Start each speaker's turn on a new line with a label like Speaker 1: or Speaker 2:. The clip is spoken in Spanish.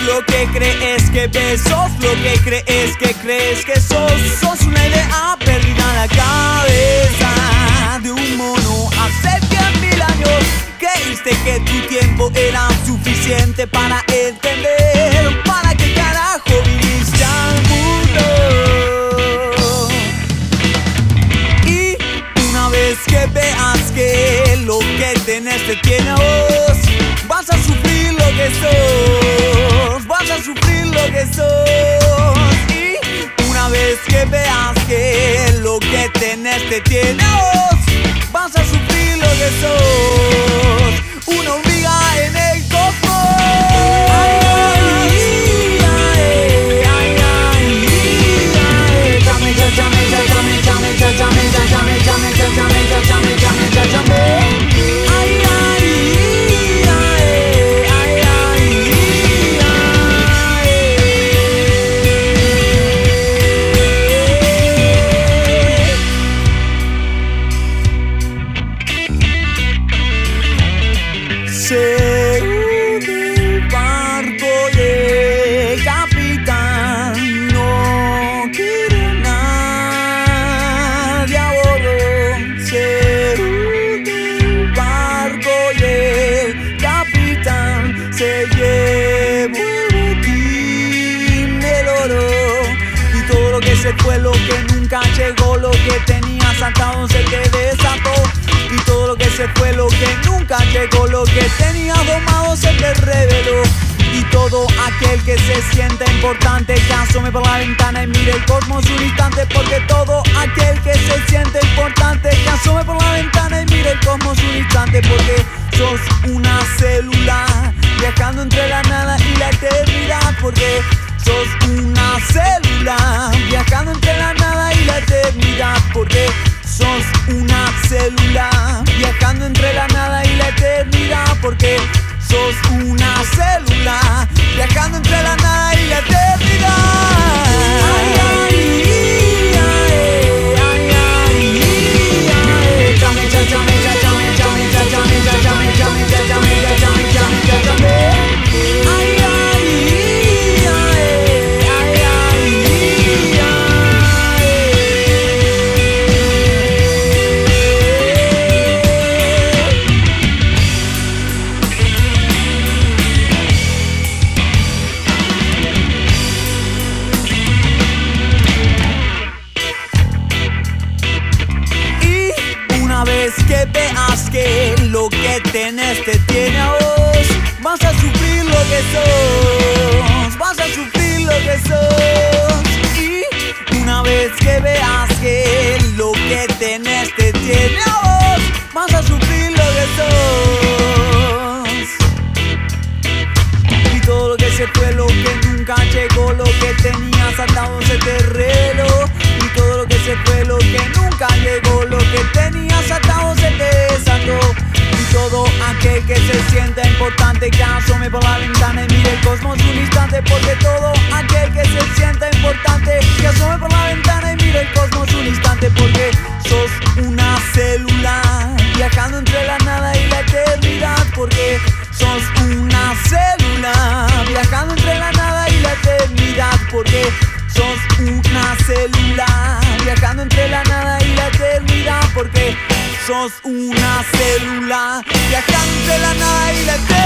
Speaker 1: lo que crees que ves, sos lo que crees que sos. Sos una idea perdida en la cabeza de un mono hace 10.000 años. Creíste que tu tiempo era suficiente para entender para qué carajo viniste al mundo. Y una vez que veas que lo que tenés te tiene a vos, vas a sufrir lo que sos, vas a sufrir lo que sos. Y una vez que veas que lo que tenés te tiene a vos, vas a sufrir lo que sos. Una hormiga en el cosmos. Según el barco y el capitán, no quiere nadie a bordo. Según el barco y el capitán, se llevó el botín del oro. Y todo lo que se fue, lo que nunca llegó, lo que tenías atado se te desató. Y todo lo que se fue, lo que nunca llegó, lo que tenía domado se te reveló. Y todo aquel que se siente importante, que asome por la ventana y mire el cosmos un instante. Porque todo aquel que se siente importante, que asome por la ventana y mire el cosmos un instante. Porque sos una célula viajando entre la nada y la eternidad. Porque sos una célula viajando entre la nada y la eternidad. Porque sos una célula viajando entre la nada y la eternidad. Porque sos una célula viajando entre la nada y la eternidad. Ay, ay, ay, ay, ay, ay. Chame, chame, chame, chame, chame, chame, chame, chame, chame, chame, chame, chame, chame. Ay, ay, ay, ay, ay, que veas que lo que tenés te tiene a vos, vas a sufrir lo que sos, vas a sufrir lo que sos. Y una vez que veas que lo que tenés te tiene a vos, vas a sufrir lo que sos. Y todo lo que se fue, lo que nunca llegó, lo que tenías atado se te reló. Y todo lo que se fue, lo que nunca llegó, lo que tenías atado se te desató. Y todo aquel que se sienta importante, que asome por la ventana y mire el cosmos un instante. Porque todo aquel que se sienta importante, que asome por la ventana y mire el cosmos un instante. Porque sos una célula viajando entre la nada y la eternidad. Porque sos una célula viajando entre la nada y la eternidad. Porque sos una célula viajando entre la nada y la eternidad. Porque sos una célula viajando entre la nada y la eternidad.